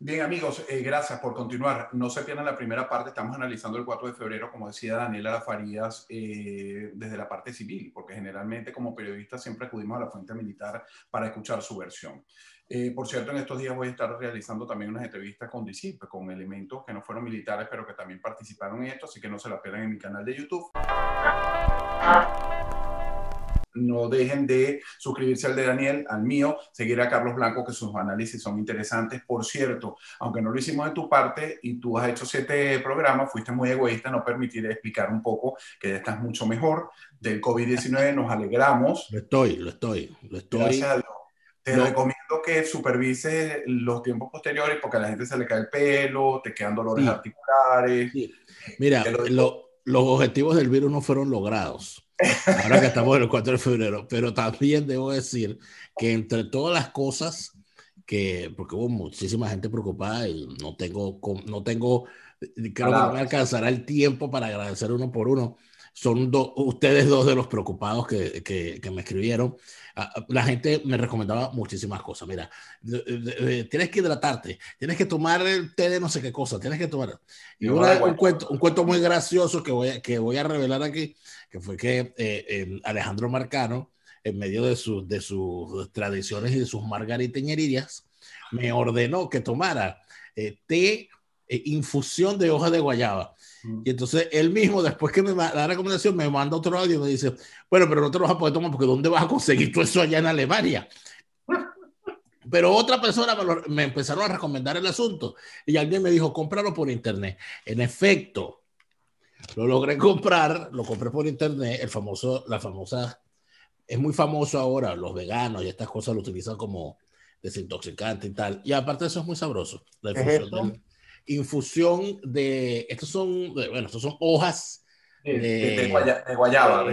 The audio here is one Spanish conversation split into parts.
Bien, amigos, gracias por continuar. No se pierdan la primera parte. Estamos analizando el 4 de febrero, como decía Daniela Farías, desde la parte civil, porque generalmente como periodistas siempre acudimos a la fuente militar para escuchar su versión. Por cierto, en estos días voy a estar realizando también unas entrevistas con DICIP, con elementos que no fueron militares, pero que también participaron en esto, así que no se la pierdan en mi canal de YouTube. No dejen de suscribirse al de Daniel, al mío, seguir a Carlos Blanco, que sus análisis son interesantes. Por cierto, aunque no lo hicimos de tu parte y tú has hecho 7 programas, fuiste muy egoísta, no permitiré explicar un poco que ya estás mucho mejor del COVID-19. Nos alegramos. Lo estoy. Gracias a Dios. Te No, recomiendo que supervises los tiempos posteriores porque a la gente se le cae el pelo, te quedan dolores sí, articulares. sí. Mira, los objetivos del virus no fueron logrados. Ahora que estamos en el 4 de febrero, pero también debo decir que entre todas las cosas porque hubo muchísima gente preocupada y creo que no me alcanzará el tiempo para agradecer uno por uno. Son ustedes dos de los preocupados que me escribieron. La gente me recomendaba muchísimas cosas. Mira, tienes que hidratarte, tienes que tomar el té de no sé qué cosa, tienes que tomar. Y un cuento muy gracioso que voy a revelar aquí, que fue que Alejandro Marcano, en medio de sus tradiciones y de sus margariteñerías, me ordenó que tomara té, infusión de hoja de guayaba. Y entonces él mismo, después que me da la recomendación, me manda otro audio y me dice, bueno, pero no te lo vas a poder tomar porque ¿dónde vas a conseguir todo eso allá en Alemania? Pero otra persona me empezaron a recomendar el asunto y alguien me dijo, cómpralo por internet. En efecto, lo logré comprar, lo compré por internet, la famosa, es muy famoso ahora, los veganos y estas cosas lo utilizan como desintoxicante y tal. Y aparte de eso es muy sabroso. La infusión de estos son hojas de guayaba,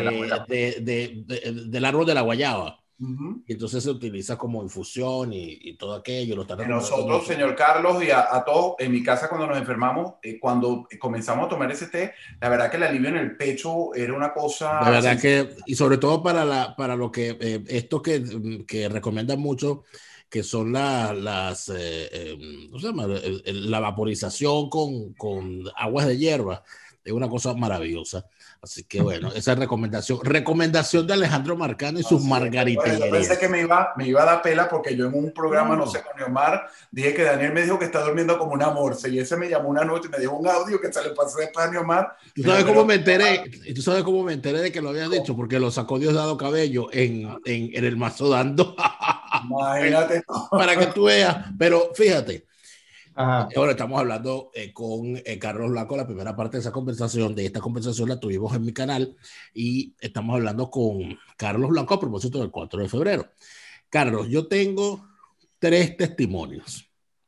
del árbol de la guayaba. Y entonces se utiliza como infusión y todo aquello. Nosotros, señor Carlos, y a todos, en mi casa cuando nos enfermamos, cuando comenzamos a tomar ese té, la verdad que el alivio en el pecho era una cosa... De verdad que, y sobre todo para lo que, esto que recomiendan mucho, que son ¿cómo se llama? La vaporización con aguas de hierba, es una cosa maravillosa. Así que bueno, esa recomendación de Alejandro Marcano y sus margariterías. Yo pensé que me iba a dar pela porque yo en un programa, no sé, con Neomar, dije que Daniel me dijo que está durmiendo como una morsa y ese me llamó una noche y me dio un audio que se le pasó después a Neomar. ¿Tú sabes cómo me enteré? ¿Tú sabes cómo me enteré de que lo habías dicho? Porque lo sacó Diosdado Cabello en el Mazo Dando. Imagínate. Para que tú veas. Pero fíjate, ahora estamos hablando con Carlos Blanco, la primera parte de esta conversación la tuvimos en mi canal y estamos hablando con Carlos Blanco a propósito del 4 de febrero. Carlos, yo tengo 3 testimonios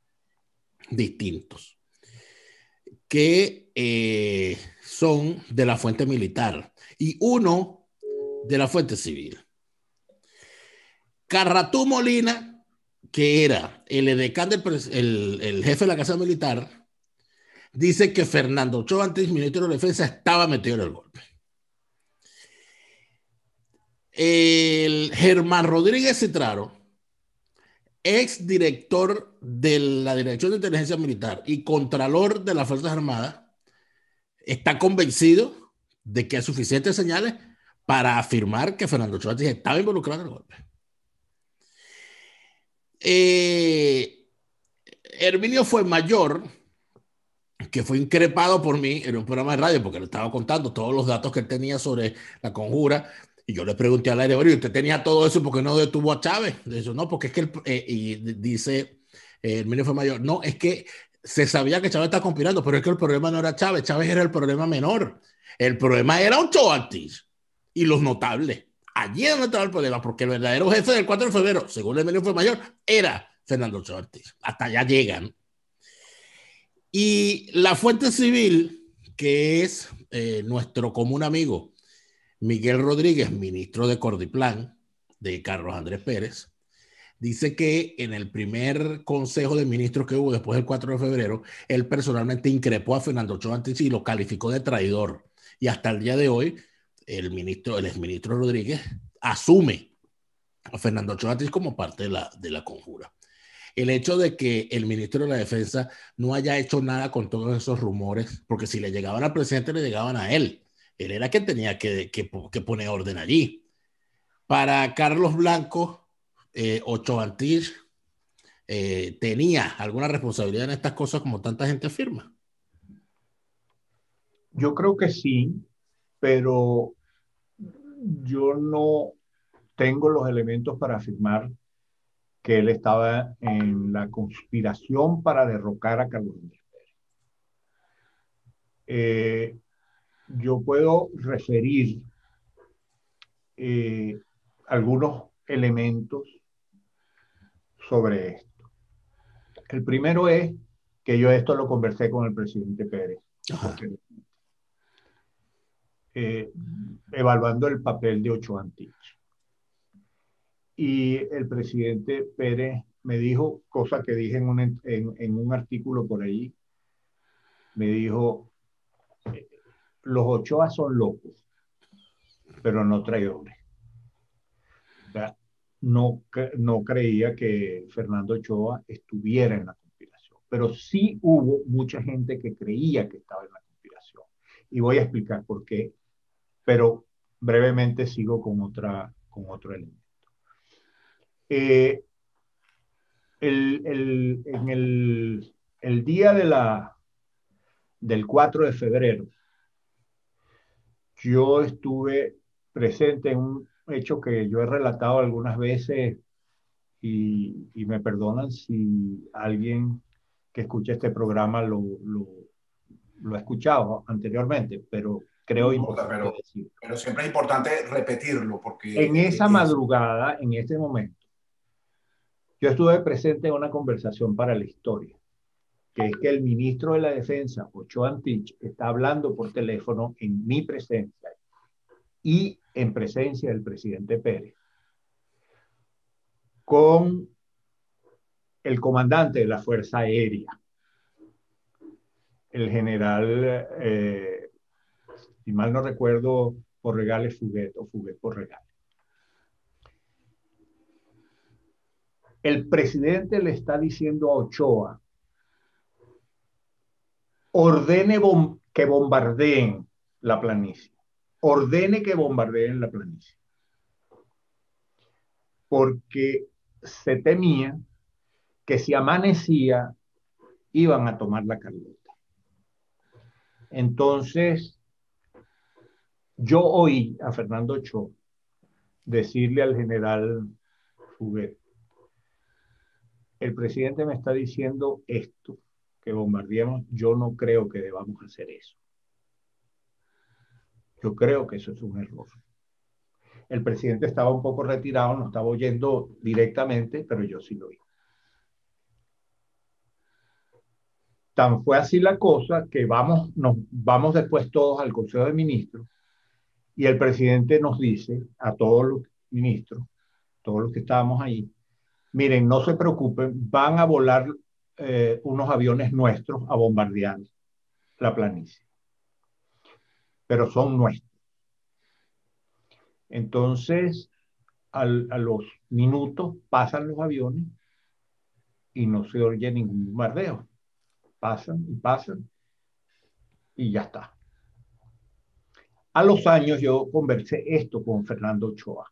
distintos que son de la fuente militar y uno de la fuente civil. Carratú Molina, que era el edecán el jefe de la Casa Militar, dice que Fernando Ochoa, antes ministro de Defensa, estaba metido en el golpe. El Germán Rodríguez Citraro, ex director de la Dirección de Inteligencia Militar y contralor de las Fuerzas Armadas, está convencido de que hay suficientes señales para afirmar que Fernando Ochoa estaba involucrado en el golpe. Herminio Fuenmayor, que fue increpado por mí en un programa de radio porque le estaba contando todos los datos que él tenía sobre la conjura, y yo le pregunté al aire, bueno, ¿usted tenía todo eso porque no detuvo a Chávez? Dice, no, porque es que y dice Herminio Fuenmayor, no, es que se sabía que Chávez estaba conspirando, pero es que el problema no era Chávez era el problema menor, el problema era Ochoa Ortiz y los notables. Allí es donde estaba el problema, porque el verdadero jefe del 4 de febrero, según Herminio Fuenmayor, era Fernando Ochoa Ortiz. Hasta allá llegan. Y la fuente civil, que es nuestro común amigo Miguel Rodríguez, ministro de Cordiplan de Carlos Andrés Pérez, dice que en el primer consejo de ministros que hubo después del 4 de febrero, él personalmente increpó a Fernando Ochoa Ortiz y lo calificó de traidor. Y hasta el día de hoy, el exministro Rodríguez asume a Fernando Ochoa Ortiz como parte de la conjura. el hecho de que el ministro de la Defensa no haya hecho nada con todos esos rumores, porque si le llegaban al presidente, le llegaban a él. Él era quien tenía que poner orden allí. Para Carlos Blanco, Ochoa Antich tenía alguna responsabilidad en estas cosas como tanta gente afirma. Yo creo que sí, pero yo no tengo los elementos para afirmar que él estaba en la conspiración para derrocar a Carlos Andrés Pérez. Yo puedo referir algunos elementos sobre esto. El primero es que yo esto lo conversé con el presidente Pérez, evaluando el papel de Ochoa Antich. Y el presidente Pérez me dijo, cosa que dije en un artículo por ahí, me dijo, los Ochoa son locos, pero no traidores. O sea, no creía que Fernando Ochoa estuviera en la conspiración, pero sí hubo mucha gente que creía que estaba en la conspiración. Y voy a explicar por qué, pero brevemente sigo con otro elemento. El día del 4 de febrero, yo estuve presente en un hecho que yo he relatado algunas veces y me perdonan si alguien que escucha este programa lo ha escuchado anteriormente, pero creo no importa, importante decirlo. Pero siempre es importante repetirlo porque... En esa madrugada, en ese momento, yo estuve presente en una conversación para la historia, que es que el ministro de la Defensa, Ochoa Antich, está hablando por teléfono en mi presencia y en presencia del presidente Pérez con el comandante de la Fuerza Aérea, el general, si mal no recuerdo, Porregales Fuguet o Fuguet Porregales. El presidente le está diciendo a Ochoa, ordene que bombardeen la planicie. Ordene que bombardeen la planicie. Porque se temía que si amanecía, iban a tomar la Carlota. Entonces, yo oí a Fernando Ochoa decirle al general Fuguet, el presidente me está diciendo esto, que bombardeemos, yo no creo que debamos hacer eso. Yo creo que eso es un error. El presidente estaba un poco retirado, no estaba oyendo directamente, pero yo sí lo oí. Tan fue así la cosa que nos vamos después todos al Consejo de Ministros y el presidente nos dice a todos los ministros, todos los que estábamos ahí, miren, no se preocupen, van a volar unos aviones nuestros a bombardear la planicie, pero son nuestros. Entonces, a los minutos pasan los aviones y no se oye ningún bombardeo. Pasan y ya está. A los años yo conversé esto con Fernando Ochoa.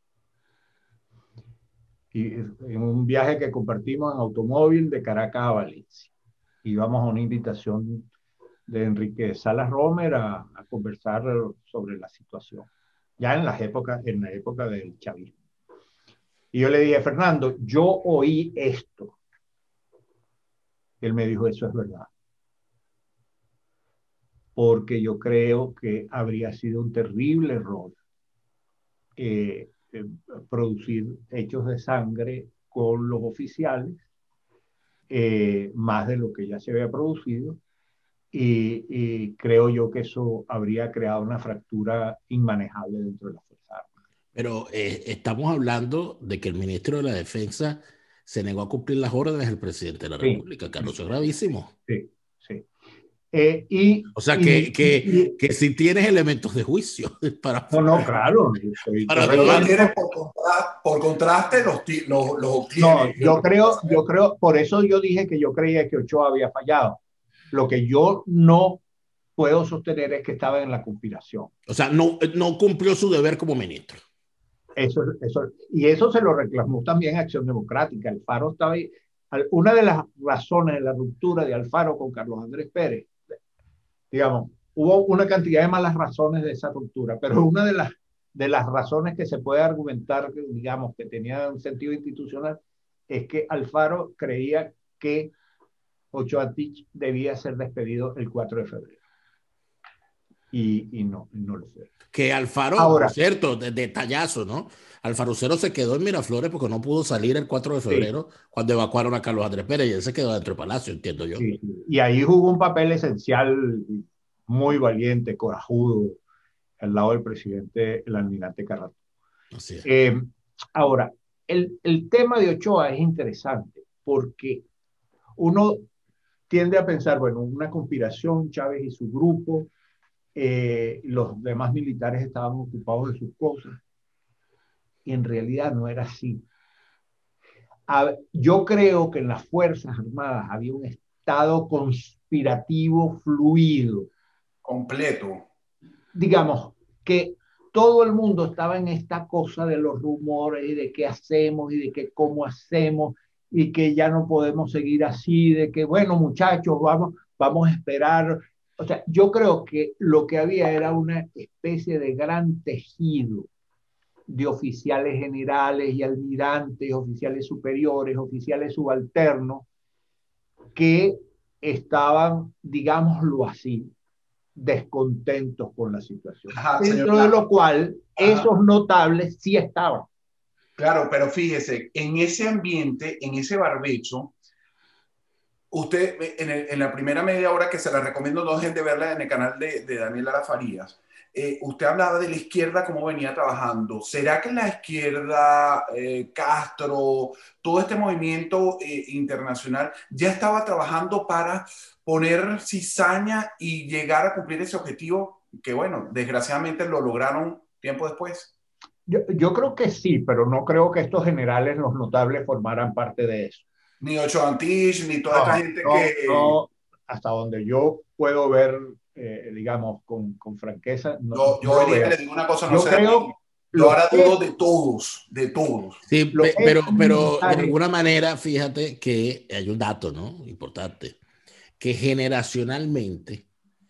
Y en un viaje que compartimos en automóvil de Caracas a Valencia. Íbamos a una invitación de Enrique Salas Romer a conversar sobre la situación, ya en la época del chavismo. Y yo le dije, Fernando, yo oí esto. Él me dijo, eso es verdad. Porque yo creo que habría sido un terrible error producir hechos de sangre con los oficiales, más de lo que ya se había producido, y creo yo que eso habría creado una fractura inmanejable dentro de la Fuerza Armada. Pero estamos hablando de que el ministro de la Defensa se negó a cumplir las órdenes del presidente de la República, Carlos, eso es gravísimo. Sí, sí. O sea, que si tienes elementos de juicio para... No, claro. Pero no tienes por contraste los obtiene. No, yo creo, por eso yo dije que yo creía que Ochoa había fallado. Lo que yo no puedo sostener es que estaba en la conspiración. O sea, no cumplió su deber como ministro. Y eso se lo reclamó también Acción Democrática. Alfaro estaba ahí. Una de las razones de la ruptura de Alfaro con Carlos Andrés Pérez, digamos, hubo una cantidad de malas razones de esa ruptura, pero una de las razones que se puede argumentar, digamos, que tenía un sentido institucional, es que Alfaro creía que Ochoa Tich debía ser despedido el 4 de febrero. Y no lo fue. Que Alfaro, ahora, por cierto, detallazo, ¿no? Alfaro Cero se quedó en Miraflores porque no pudo salir el 4 de febrero cuando evacuaron a Carlos Andrés Pérez y él se quedó dentro del Palacio, entiendo yo. Sí. Y ahí jugó un papel esencial, muy valiente, corajudo, al lado del presidente, el almirante Carratú. Así es. Ahora, el tema de Ochoa es interesante porque uno tiende a pensar, bueno, una conspiración, Chávez y su grupo, los demás militares estaban ocupados de sus cosas, y en realidad no era así. Yo creo que en las Fuerzas Armadas había un estado conspirativo fluido. Completo. Digamos, que todo el mundo estaba en esta cosa de los rumores y de qué hacemos y de que cómo hacemos y que ya no podemos seguir así, de que, bueno, muchachos, vamos a esperar. O sea, yo creo que lo que había era una especie de gran tejido de oficiales generales y almirantes, oficiales superiores, oficiales subalternos, que estaban, digámoslo así, descontentos con la situación. Ajá, dentro de lo cual, esos notables sí estaban. Claro, pero fíjese, en ese ambiente, en ese barbecho, usted en la primera media hora que se la recomiendo, no dejen de verla en el canal de Daniel Lara Farías. Usted hablaba de la izquierda, cómo venía trabajando. ¿Será que la izquierda, Castro, todo este movimiento internacional ya estaba trabajando para poner cizaña y llegar a cumplir ese objetivo que, bueno, desgraciadamente lo lograron tiempo después? Yo creo que sí, pero no creo que estos generales, los notables, formaran parte de eso. Ni Ocho Antich, ni toda esta gente que... No, hasta donde yo puedo ver, digamos, con franqueza. Yo hoy día le digo una cosa, no yo sé. creo... Yo ahora dudo de todos, de todos. Sí, pero de alguna manera, fíjate que hay un dato, ¿no? Importante, que generacionalmente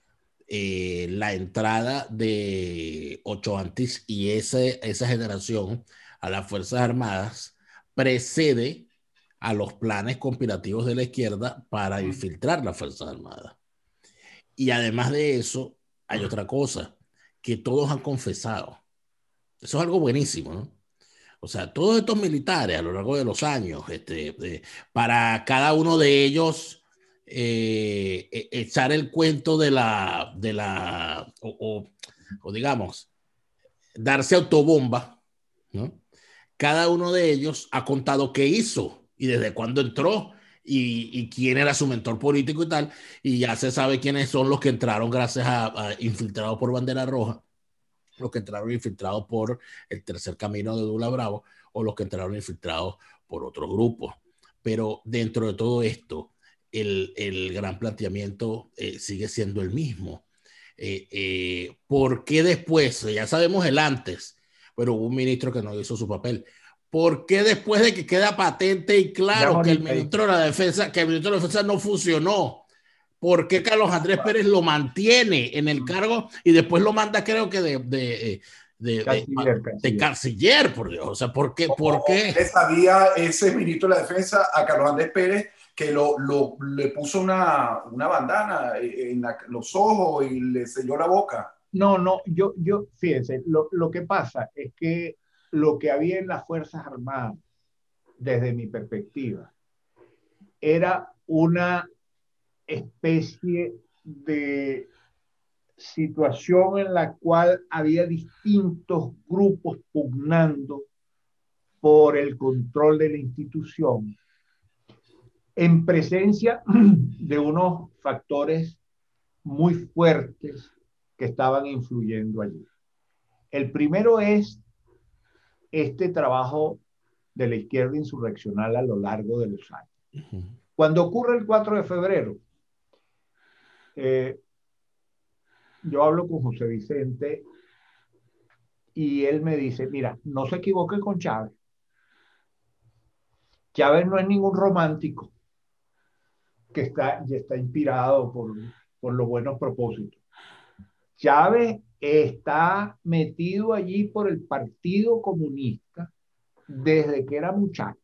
la entrada de Ocho Antis y esa generación a las Fuerzas Armadas precede a los planes conspirativos de la izquierda para infiltrar las Fuerzas Armadas. Y además de eso, hay otra cosa, que todos han confesado. Eso es algo buenísimo, ¿no? O sea, todos estos militares a lo largo de los años, para cada uno de ellos echar el cuento o digamos, darse autobomba, ¿no? Cada uno de ellos ha contado qué hizo y desde cuándo entró y quién era su mentor político y tal, y ya se sabe quiénes son los que entraron gracias a infiltrados por Bandera Roja, los que entraron infiltrados por el Tercer Camino de Dula Bravo o los que entraron infiltrados por otros grupos. Pero dentro de todo esto, el gran planteamiento sigue siendo el mismo. ¿Por qué después? Ya sabemos el antes, pero hubo un ministro que no hizo su papel. ¿Por qué después de que queda patente y claro que el ministro de la Defensa no funcionó? ¿Por qué Carlos Andrés Pérez lo mantiene en el cargo y después lo manda, creo que de canciller, por Dios? O sea, ¿por qué? ¿Le sabía ese ministro de la Defensa a Carlos Andrés Pérez que le puso una bandana en los ojos y le selló la boca? No, fíjense, lo que pasa es que lo que había en las Fuerzas Armadas, desde mi perspectiva, era una especie de situación en la cual había distintos grupos pugnando por el control de la institución, en presencia de unos factores muy fuertes que estaban influyendo allí. El primero es este trabajo de la izquierda insurreccional a lo largo de los años. Cuando ocurre el 4 de febrero, yo hablo con José Vicente y él me dice, mira, no se equivoque con Chávez. Chávez no es ningún romántico que está inspirado por los buenos propósitos. Chávez está metido allí por el Partido Comunista desde que era muchacho.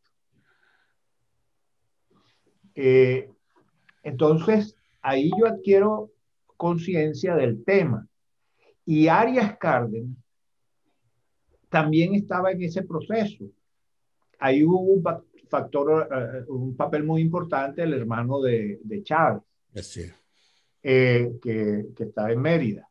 Entonces, ahí yo adquiero conciencia del tema. Y Arias Cárdenas también estaba en ese proceso. Ahí hubo un papel muy importante el hermano de Chávez, que estaba en Mérida.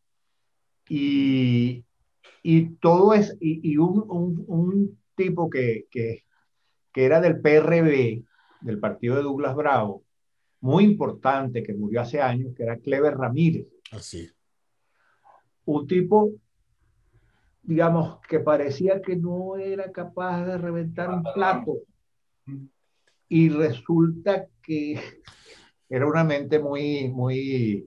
Y todo es, y un tipo que era del PRB, del partido de Douglas Bravo, muy importante, que murió hace años, que era Clever Ramírez. Así. Un tipo, digamos, que parecía que no era capaz de reventar un plato. Y resulta que era una mente muy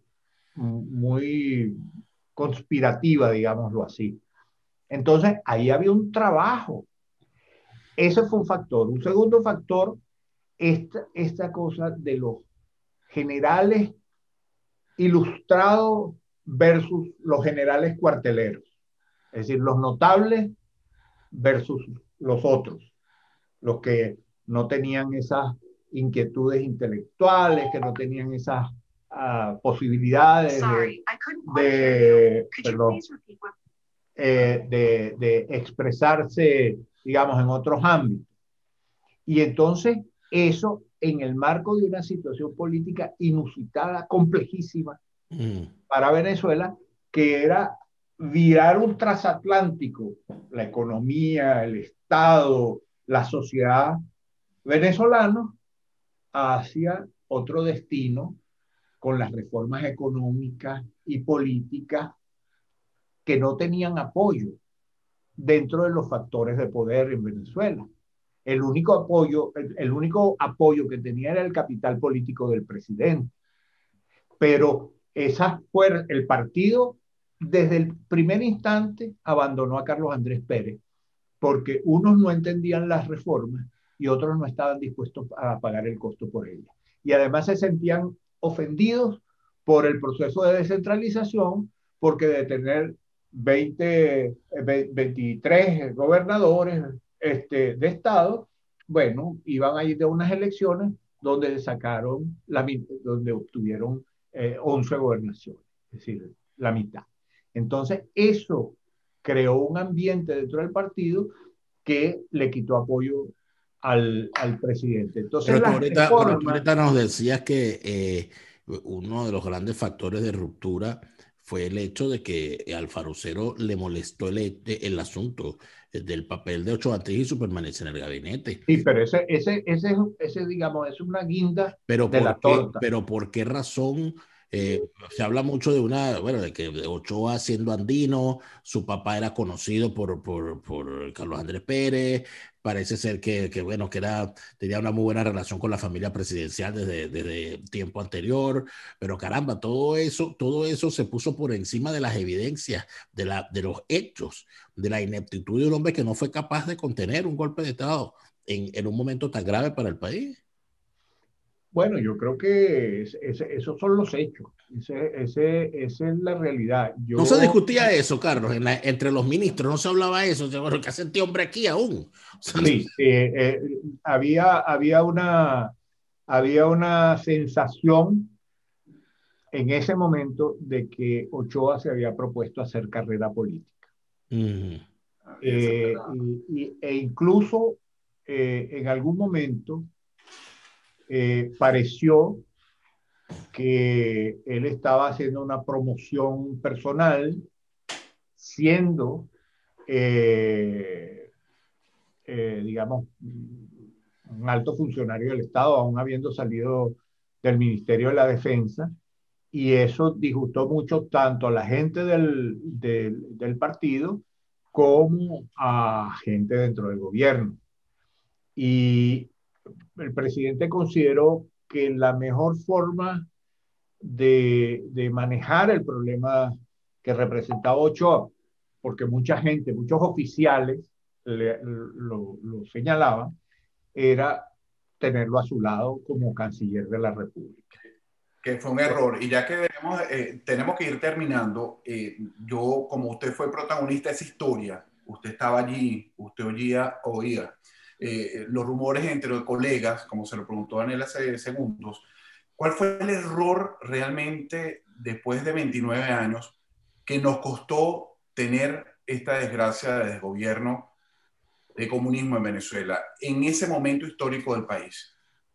conspirativa, digámoslo así. Entonces, ahí había un trabajo. Ese fue un factor. Un segundo factor, esta cosa de los generales ilustrados versus los generales cuarteleros. Es decir, los notables versus los otros, los que no tenían esas inquietudes intelectuales, que no tenían esas posibilidades de expresarse, digamos, en otros ámbitos. Y entonces eso en el marco de una situación política inusitada, complejísima para Venezuela, que era virar un transatlántico, la economía, el Estado, la sociedad venezolana, hacia otro destino con las reformas económicas y políticas que no tenían apoyo dentro de los factores de poder en Venezuela. El único apoyo que tenía era el capital político del presidente. Pero el partido desde el primer instante abandonó a Carlos Andrés Pérez, porque unos no entendían las reformas y otros no estaban dispuestos a pagar el costo por ellas. Y además se sentían ofendidos por el proceso de descentralización, porque de tener 23 gobernadores de estado, bueno, iban a ir de unas elecciones donde donde obtuvieron 11 gobernaciones, es decir, la mitad. Entonces, eso creó un ambiente dentro del partido que le quitó apoyo al presidente. Entonces, pero tú ahorita nos decías que uno de los grandes factores de ruptura fue el hecho de que Alfarocero le molestó el asunto del papel de Ochoa Atriz y su permanencia en el gabinete. Sí, pero ese digamos, es una guinda de la torta. Pero ¿por qué razón? Se habla mucho de que Ochoa siendo andino, su papá era conocido por Carlos Andrés Pérez, parece ser que tenía una muy buena relación con la familia presidencial desde tiempo anterior, pero caramba, todo eso se puso por encima de las evidencias, de los hechos, de la ineptitud de un hombre que no fue capaz de contener un golpe de Estado en un momento tan grave para el país. Bueno, yo creo que esos son los hechos. Esa es la realidad. No se discutía eso, Carlos, entre los ministros, no se hablaba eso. ¿Qué hace este hombre aquí aún? Sí, había una sensación en ese momento de que Ochoa se había propuesto hacer carrera política. E incluso en algún momento pareció que él estaba haciendo una promoción personal, siendo, digamos, un alto funcionario del Estado, aún habiendo salido del Ministerio de la Defensa, y eso disgustó mucho tanto a la gente del partido como a gente dentro del gobierno. Y el presidente consideró que la mejor forma de manejar el problema que representaba Ochoa, porque mucha gente, muchos oficiales lo señalaban, era tenerlo a su lado como canciller de la República. Que fue un error. Y ya que tenemos que ir terminando, yo, como usted fue protagonista de esa historia, usted estaba allí, usted oía los rumores entre los colegas, como se lo preguntó Daniel hace segundos. ¿Cuál fue el error realmente después de 29 años que nos costó tener esta desgracia de desgobierno, de comunismo en Venezuela, en ese momento histórico del país?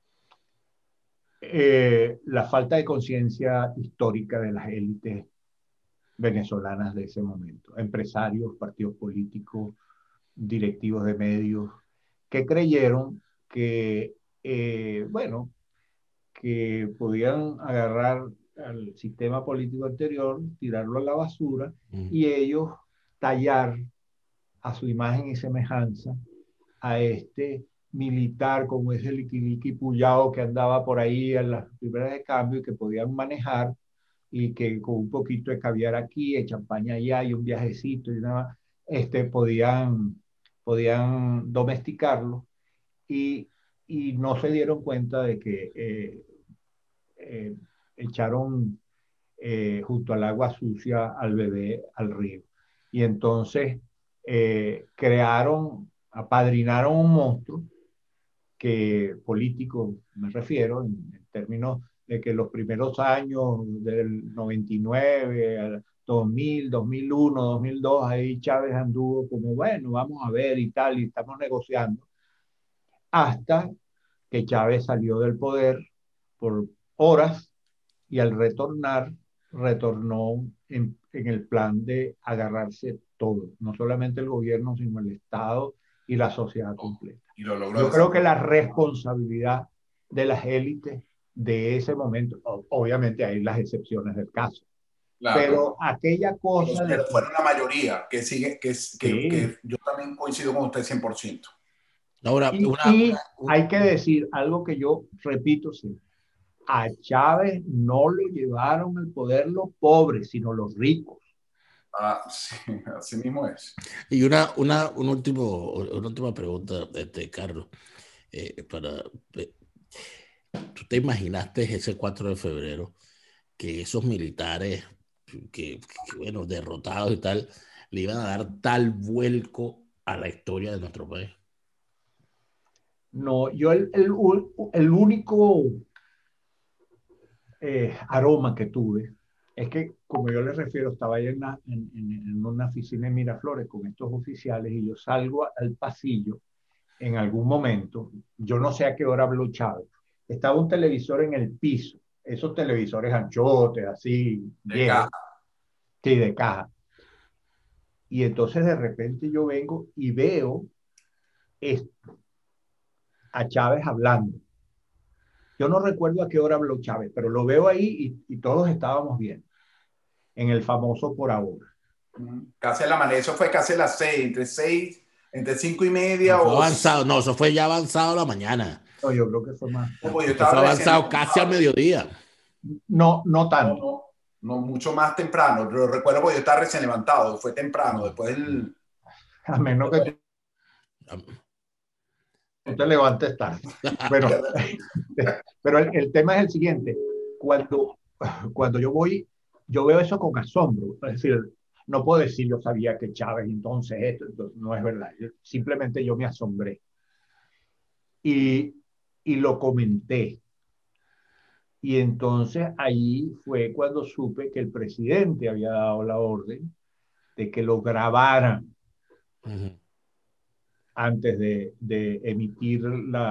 La falta de conciencia histórica de las élites venezolanas de ese momento, empresarios, partidos políticos, directivos de medios, que creyeron que, bueno, que podían agarrar al sistema político anterior, tirarlo a la basura y ellos tallar a su imagen y semejanza a este militar como ese liquiliqui Puyao que andaba por ahí en las primeras de cambio y que podían manejar y que con un poquito de caviar aquí, de champaña allá y un viajecito y nada, podían domesticarlo y, y no se dieron cuenta de que eh, echaron junto al agua sucia al bebé al río. Y entonces apadrinaron un monstruo que político me refiero, en términos de que los primeros años del 99 al 2000, 2001, 2002, ahí Chávez anduvo como, bueno, vamos a ver y tal, y estamos negociando, hasta que Chávez salió del poder por horas y al retornar, retornó en el plan de agarrarse todo, no solamente el gobierno, sino el Estado y la sociedad completa. Y lo logró. Yo creo que la responsabilidad de las élites de ese momento, obviamente hay las excepciones del caso, Claro, pero aquella cosa pero de... fueron la mayoría, que sigue, Sí. que yo también coincido con usted 100%. Ahora, Y hay que decir algo que yo repito siempre. A Chávez no lo llevaron al poder los pobres, sino los ricos. Ah, sí, así mismo es. y una última pregunta, Carlos. Para, eh, ¿Tú te imaginaste ese 4 de febrero que esos militares bueno, derrotados y tal, le iban a dar tal vuelco a la historia de nuestro país? No, yo el único aroma que tuve es que, como yo les refiero, estaba ahí en una oficina en Miraflores con estos oficiales y yo salgo al pasillo en algún momento, yo no sé a qué hora habló Chávez, estaba un televisor en el piso, esos televisores anchotes, así, De caja. viejos, sí, de caja. Y entonces de repente yo vengo y veo esto, a Chávez hablando. Yo no recuerdo a qué hora habló Chávez, pero lo veo ahí y todos estábamos bien, en el famoso por ahora. Casi a la mañana, eso fue casi a las 6, entre 5:30 No, fue o... avanzado, no, eso fue ya avanzado la mañana. No, yo creo que fue más No, tarde. pues yo Eso fue estaba recién avanzado casi al levantado. mediodía. No, no No, tanto. no, no, mucho más temprano. Lo recuerdo porque yo estaba recién levantado, fue temprano, después del... A menos que tú te levantes tarde. Bueno, pero el tema es el siguiente. Cuando yo voy, yo veo eso con asombro. Es decir, no puedo decir yo sabía que Chávez entonces esto no es verdad. Simplemente yo me asombré. Y, y lo comenté. Y entonces ahí fue cuando supe que el presidente había dado la orden de que lo grabaran antes de emitir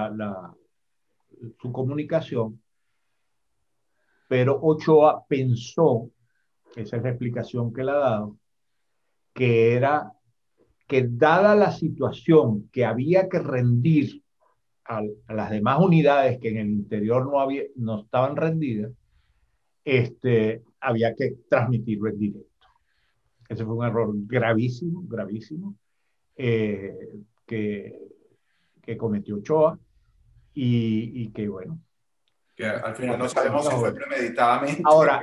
su comunicación, pero Ochoa pensó, esa es la explicación que le ha dado, que era que dada la situación que había que rendir a las demás unidades que en el interior no estaban rendidas, había que transmitirlo en directo. Ese fue un error gravísimo, gravísimo, eh, que, que cometió Ochoa y que, bueno. Que al final no sabemos si fue premeditadamente. Ahora,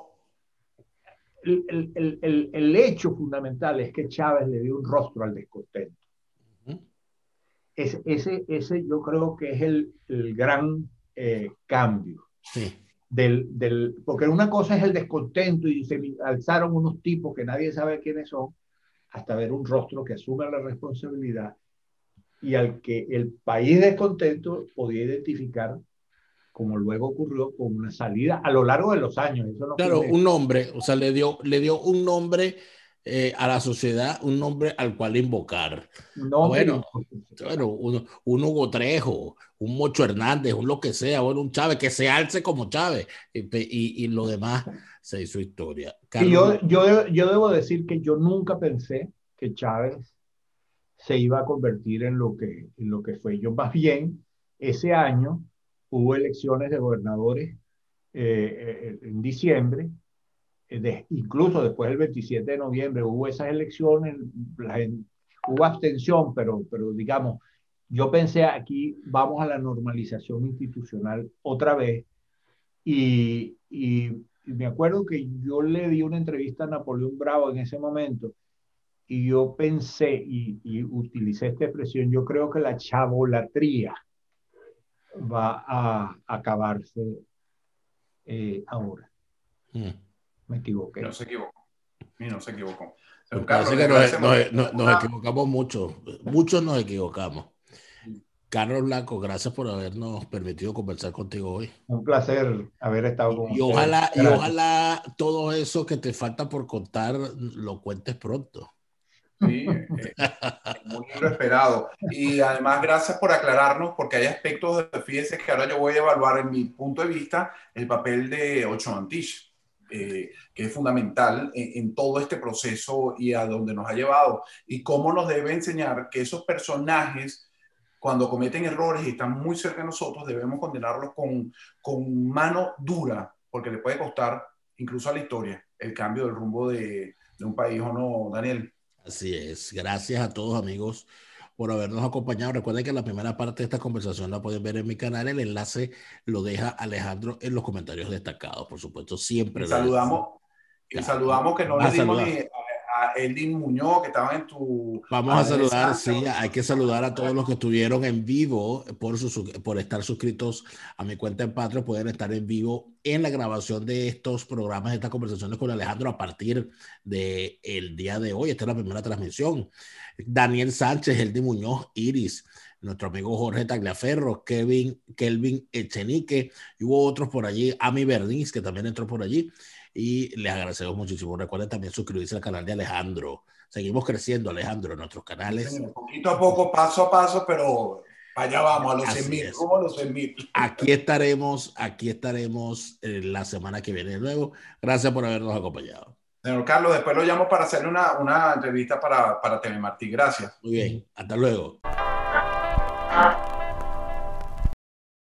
el hecho fundamental es que Chávez le dio un rostro al descontento. Ese yo creo que es el gran cambio. Sí. Porque una cosa es el descontento y se alzaron unos tipos que nadie sabe quiénes son, hasta ver un rostro que asume la responsabilidad y al que el país descontento podía identificar, como luego ocurrió, con una salida a lo largo de los años. Eso no Claro, un nombre, o sea, le dio un nombre a la sociedad, un nombre al cual invocar. Bueno, un Hugo Trejo, un Mocho Hernández, un lo que sea, bueno, un Chávez, que se alce como Chávez, y lo demás se hizo historia. Carlos, y yo debo decir que yo nunca pensé que Chávez se iba a convertir en lo que fue. Yo más bien, ese año hubo elecciones de gobernadores en diciembre, incluso después del 27 de noviembre hubo esas elecciones, hubo abstención, pero digamos, yo pensé aquí vamos a la normalización institucional otra vez y me acuerdo que yo le di una entrevista a Napoleón Bravo en ese momento y yo pensé y utilicé esta expresión, yo creo que la chavolatría va a acabarse ahora. Me equivoqué. No se equivocó. No se equivocó. Carlos, que nos equivocamos mucho. Muchos nos equivocamos. Carlos Blanco, gracias por habernos permitido conversar contigo hoy. Un placer haber estado con ustedes. Ojalá todo eso que te falta por contar lo cuentes pronto. Sí, un libro esperado. Y además, gracias por aclararnos, porque hay aspectos, fíjese que ahora yo voy a evaluar en mi punto de vista el papel de Ochoa Antich, que es fundamental en todo este proceso y a donde nos ha llevado, y cómo nos debe enseñar que esos personajes, cuando cometen errores y están muy cerca de nosotros, debemos condenarlos con mano dura, porque le puede costar incluso a la historia el cambio del rumbo de un país, ¿o no, Daniel? Así es. Gracias a todos, amigos, por habernos acompañado. Recuerden que la primera parte de esta conversación la pueden ver en mi canal. El enlace lo deja Alejandro en los comentarios destacados, por supuesto, siempre. Y saludamos que no le dimos ni a Eldin Muñoz, que estaba en tu... Vamos a saludar, sí, hay que saludar a todos los que estuvieron en vivo por estar suscritos a mi cuenta en Patreon. Pueden estar en vivo en la grabación de estos programas, estas conversaciones con Alejandro a partir del día de hoy. Esta es la primera transmisión. Daniel Sánchez, Eldin Muñoz, Iris, nuestro amigo Jorge Tagliaferro, Kelvin Echenique, y hubo otros por allí, Ami Berniz, que también entró por allí. Y les agradecemos muchísimo. Recuerden también suscribirse al canal de Alejandro. Seguimos creciendo, Alejandro, en nuestros canales. Sí, poquito a poco, paso a paso, pero allá vamos, a los 100,000. ¿Cómo a los 100,000? Aquí estaremos la semana que viene de nuevo. Gracias por habernos acompañado. Señor Carlos, después lo llamo para hacerle una entrevista para TV Martí. Gracias. Muy bien, hasta luego.